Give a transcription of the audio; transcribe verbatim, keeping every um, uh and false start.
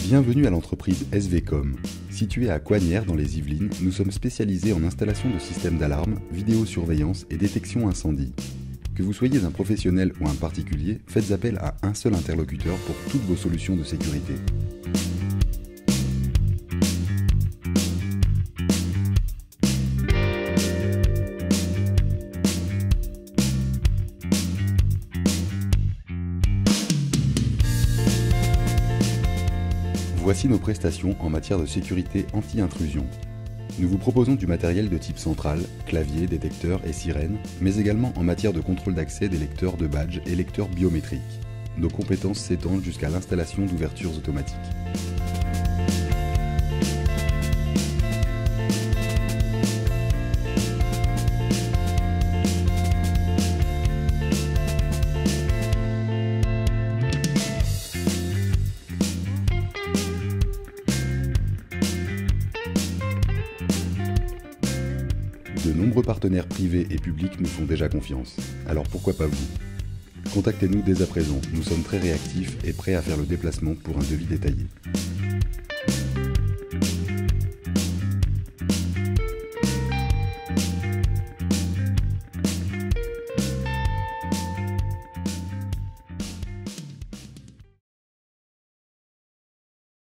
Bienvenue à l'entreprise S V Com. Située à Coignières dans les Yvelines, nous sommes spécialisés en installation de systèmes d'alarme, vidéosurveillance et détection incendie. Que vous soyez un professionnel ou un particulier, faites appel à un seul interlocuteur pour toutes vos solutions de sécurité. Voici nos prestations en matière de sécurité anti-intrusion. Nous vous proposons du matériel de type central, clavier, détecteur et sirène, mais également en matière de contrôle d'accès des lecteurs de badges et lecteurs biométriques. Nos compétences s'étendent jusqu'à l'installation d'ouvertures automatiques. De nombreux partenaires privés et publics nous font déjà confiance, alors pourquoi pas vous? Contactez-nous dès à présent, nous sommes très réactifs et prêts à faire le déplacement pour un devis détaillé.